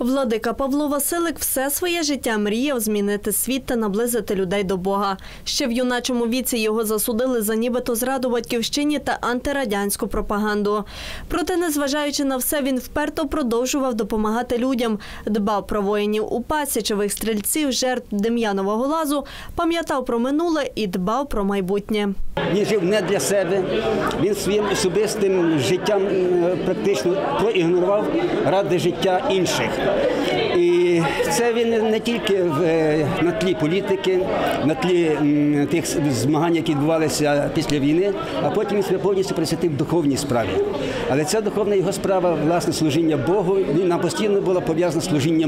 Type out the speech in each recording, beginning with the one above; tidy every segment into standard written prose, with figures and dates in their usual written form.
Владика Павло Василик все своє життя мріяв змінити світ та наблизити людей до Бога. Ще в юначому віці його засудили за нібито зраду батьківщині та антирадянську пропаганду. Проте, незважаючи на все, він вперто продовжував допомагати людям, дбав про воїнів УПА, січових стрільців, жертв Дем'янового лазу, пам'ятав про минуле і дбав про майбутнє. Він жив не для себе, він своїм особистим життям практично проігнорував ради життя інших. І це він не тільки на тлі політики, на тлі тих змагань, які відбувалися після війни, а потім він себе повністю присвятив духовній справі. Але ця духовна його справа, власне, служіння Богу, вона постійно була пов'язана з служінням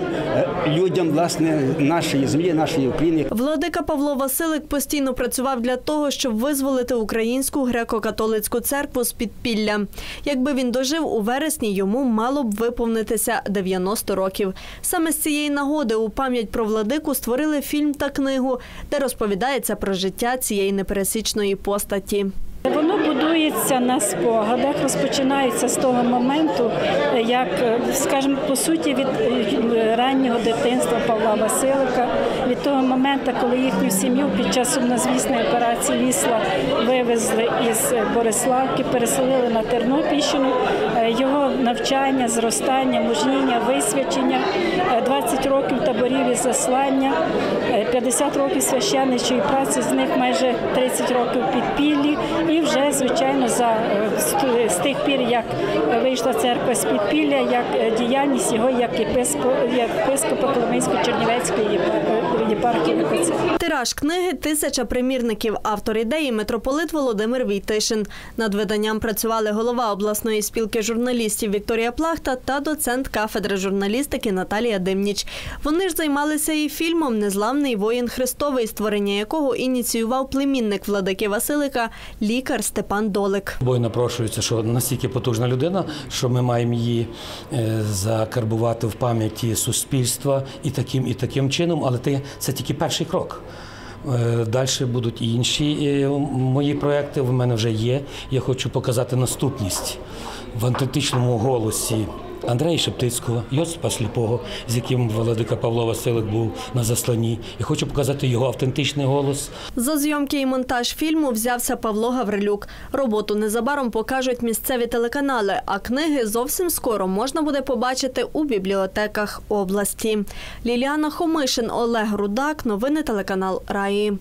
людям, власне, нашої землі, нашої України. Владика Павло Василик постійно працював для того, щоб визволити Українську греко-католицьку церкву з підпілля. Якби він дожив, у вересні йому мало б виповнитися 90 років. Саме з цієї нагоди у пам'ять про Владику створили фільм та книгу, де розповідається про життя цієї непересічної постаті. Воно будується на спогадах, розпочинається з того моменту, як, скажімо, по суті, від раннього дитинства Павла Василика, від того моменту, коли їхню сім'ю під час сумнозвісної операції «Вісла» вивезли із Бориславки, переселили на Тернопільщину, його навчання, зростання, мужніння, висвячення, 20 років таборів і заслання, 50 років священничої праці, з них майже 30 років підпіллі. І вже, звичайно, з тих пір, як вийшла церква з підпілля, як діяльність його як єпископа Коломийсько-Чернівецької єпархії. Тираж книги – 1000 примірників. Автор ідеї – митрополит Володимир Війтишин. Над виданням працювали голова обласної спілки журналістів Вікторія Плахта та доцент кафедри журналістики Наталія Димніч. Вони ж займалися і фільмом «Незламний воїн Христовий», створення якого ініціював племінник Владики Василика – лікар Степан Долик. Бой напрошується, що настільки потужна людина, що ми маємо її закарбувати в пам'яті суспільства і таким чином, але це тільки перший крок. Далі будуть і інші мої проекти, в мене вже є. Я хочу показати наступність в автентичному голосі Андрея Шептицького, Йосипа Сліпого, з яким Владика Павло Василик був на засланні. І хочу показати його автентичний голос. За зйомки і монтаж фільму взявся Павло Гаврилюк. Роботу незабаром покажуть місцеві телеканали, а книги зовсім скоро можна буде побачити у бібліотеках області. Ліліана Хомишин, Олег Рудак. Новини телеканал Раї.